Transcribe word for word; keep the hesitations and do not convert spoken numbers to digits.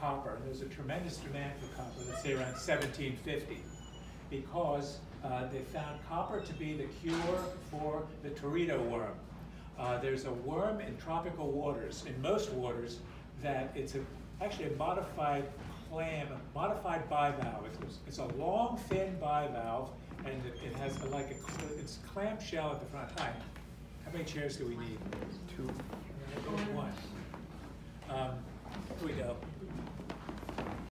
copper. And there's a tremendous demand for copper, let's say around seventeen fifty, because uh, they found copper to be the cure for the teredo worm. Uh, there's a worm in tropical waters, in most waters, that it's a, actually a modified clam, modified bivalve. It's, it's a long, thin bivalve, and it, it has a, like a, it's clamshell at the front. Hi, how many chairs do we need? Two. One. Um, here we go.